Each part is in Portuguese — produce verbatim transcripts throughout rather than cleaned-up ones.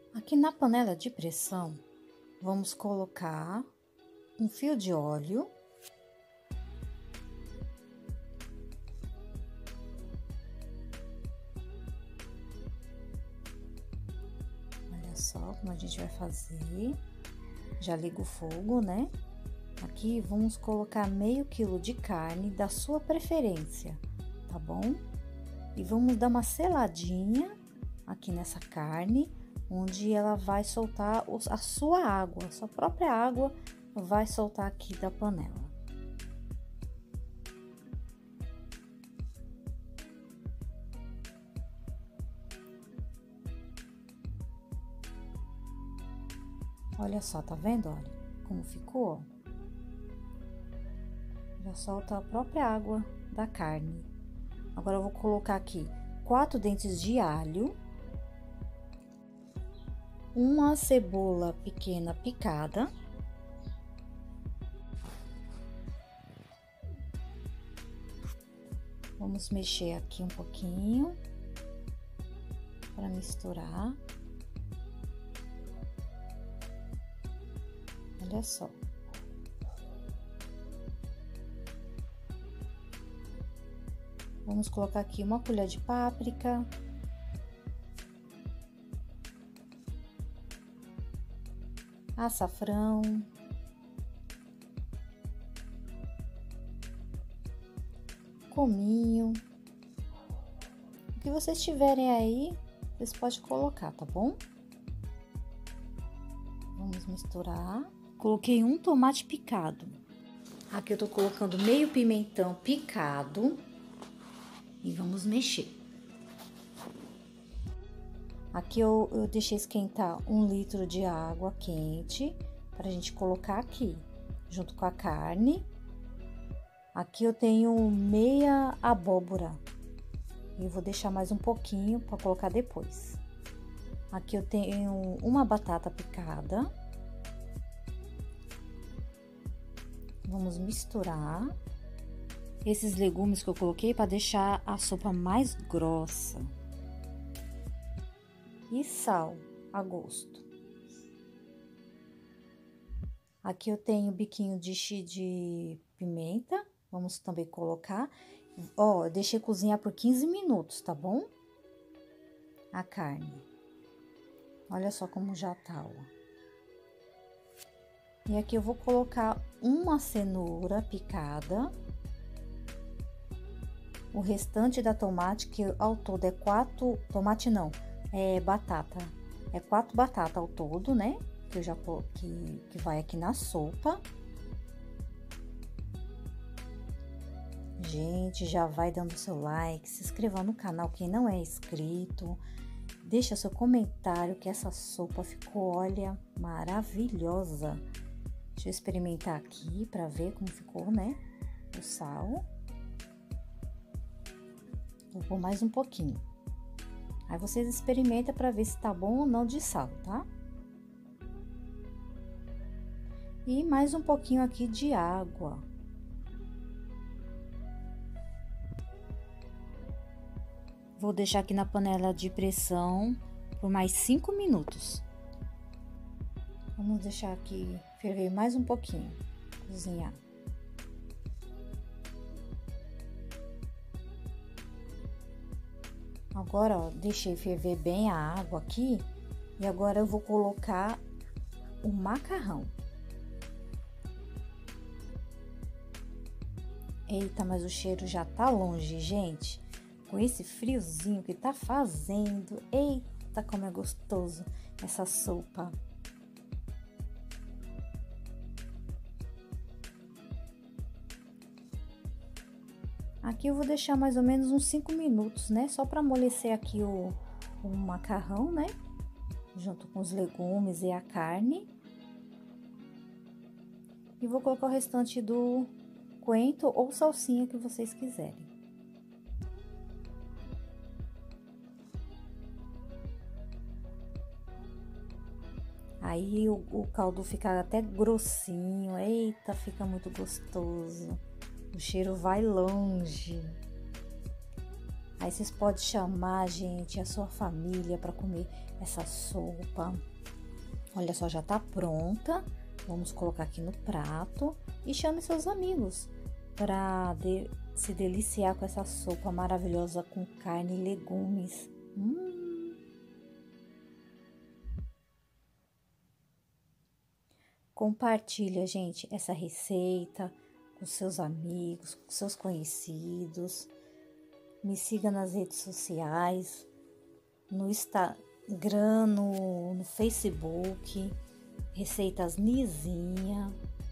Aqui na panela de pressão, vamos colocar um fio de óleo. Olha só como a gente vai fazer. Já liga o fogo, né? Aqui vamos colocar meio quilo de carne da sua preferência, tá bom? E vamos dar uma seladinha aqui nessa carne, onde ela vai soltar a sua água, a sua própria água vai soltar aqui da panela. Olha só, tá vendo? Olha como ficou, ó. Já solta a própria água da carne. Agora eu vou colocar aqui quatro dentes de alho, uma cebola pequena picada, vamos mexer aqui um pouquinho para misturar. Olha só. Vamos colocar aqui uma colher de páprica. Açafrão. Cominho. O que vocês tiverem aí, vocês podem colocar, tá bom? Vamos misturar. Coloquei um tomate picado. Aqui eu tô colocando meio pimentão picado. E vamos mexer. Aqui eu, eu deixei esquentar um litro de água quente para a gente colocar aqui, junto com a carne. Aqui eu tenho meia abóbora. E vou deixar mais um pouquinho para colocar depois. Aqui eu tenho uma batata picada. Vamos misturar esses legumes que eu coloquei para deixar a sopa mais grossa. E sal a gosto. Aqui eu tenho biquinho de, de pimenta, vamos também colocar. Ó, eu deixei cozinhar por quinze minutos, tá bom? A carne. Olha só como já tá, ó. E aqui eu vou colocar uma cenoura picada. O restante da tomate, que ao todo é quatro... Tomate não, é batata. É quatro batatas ao todo, né? Que eu já que, que vai aqui na sopa. Gente, já vai dando seu like, se inscreva no canal quem não é inscrito. Deixa seu comentário que essa sopa ficou, olha, maravilhosa. Deixa eu experimentar aqui pra ver como ficou, né? O sal. Vou pôr mais um pouquinho. Aí vocês experimentam para ver se tá bom ou não de sal, tá? E mais um pouquinho aqui de água. Vou deixar aqui na panela de pressão por mais cinco minutos. Vamos deixar aqui ferver mais um pouquinho, cozinhar. Agora, ó, deixei ferver bem a água aqui e agora eu vou colocar o macarrão. Eita, mas o cheiro já tá longe, gente. Com esse friozinho que tá fazendo, eita, como é gostoso essa sopa. Aqui eu vou deixar mais ou menos uns cinco minutos, né? Só para amolecer aqui o, o macarrão, né? Junto com os legumes e a carne. E vou colocar o restante do coentro ou salsinha que vocês quiserem. Aí o, o caldo fica até grossinho, eita, fica muito gostoso. O cheiro vai longe. Aí vocês podem chamar, gente, a sua família para comer essa sopa. Olha só, já tá pronta. Vamos colocar aqui no prato e chame seus amigos para de, se deliciar com essa sopa maravilhosa com carne e legumes. Hum. Compartilha, gente, essa receita com seus amigos, com seus conhecidos. Me siga nas redes sociais, no Instagram, no, no Facebook, Receitas Nizinha.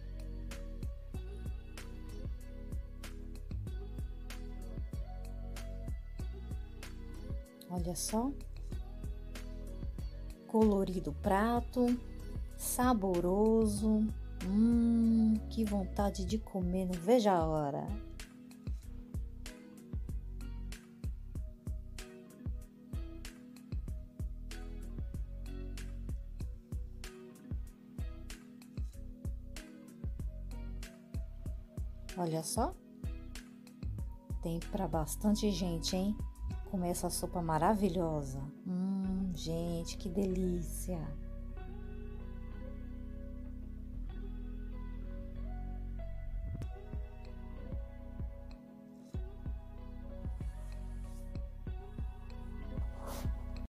Olha só, colorido o prato, saboroso. Hum, que vontade de comer, não vejo a hora. Olha só, tem para bastante gente, hein? Comer essa sopa maravilhosa. Hum, gente, que delícia!